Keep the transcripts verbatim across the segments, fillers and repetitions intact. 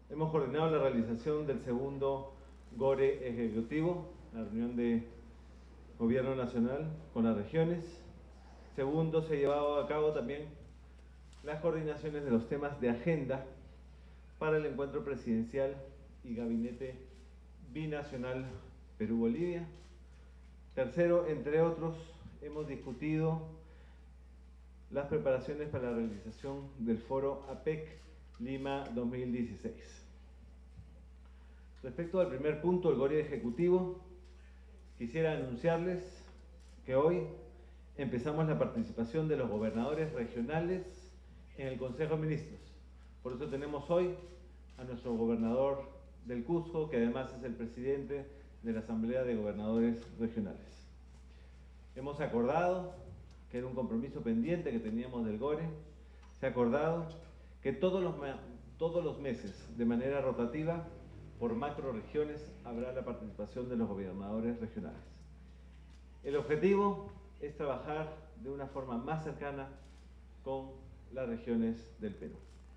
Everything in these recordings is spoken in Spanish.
Hemos coordinado la realización del segundo GORE ejecutivo, la reunión de Gobierno Nacional con las regiones. Segundo, se ha llevado a cabo también las coordinaciones de los temas de agenda para el encuentro presidencial y gabinete binacional Perú-Bolivia. Tercero, entre otros, hemos discutido las preparaciones para la realización del foro APEC Lima dos mil dieciséis. Respecto al primer punto, el GORE ejecutivo, quisiera anunciarles que hoy empezamos la participación de los gobernadores regionales en el Consejo de Ministros. Por eso tenemos hoy a nuestro gobernador del Cusco, que además es el presidente de la Asamblea de Gobernadores Regionales. Hemos acordado, que era un compromiso pendiente que teníamos del GORE, se ha acordado que todos los, todos los meses, de manera rotativa, por macroregiones, habrá la participación de los gobernadores regionales. El objetivo es trabajar de una forma más cercana con las regiones del Perú.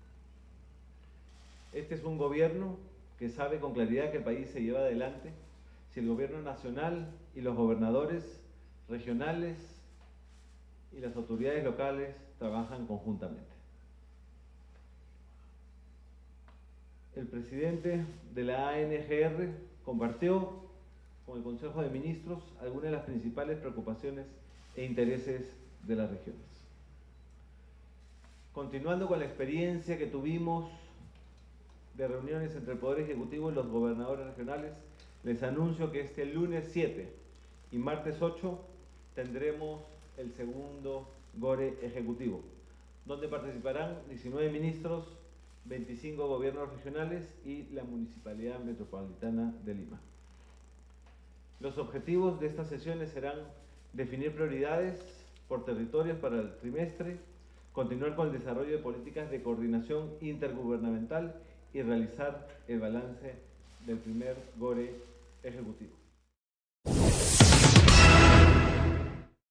Este es un gobierno que sabe con claridad que el país se lleva adelante si el gobierno nacional y los gobernadores regionales y las autoridades locales trabajan conjuntamente. El presidente de la A N G R compartió con el Consejo de Ministros algunas de las principales preocupaciones e intereses de las regiones. Continuando con la experiencia que tuvimos de reuniones entre el Poder Ejecutivo y los gobernadores regionales, les anuncio que este lunes siete y martes ocho tendremos el segundo GORE ejecutivo, donde participarán diecinueve ministros, veinticinco gobiernos regionales y la Municipalidad Metropolitana de Lima. Los objetivos de estas sesiones serán definir prioridades por territorios para el trimestre, continuar con el desarrollo de políticas de coordinación intergubernamental y realizar el balance del primer GORE ejecutivo.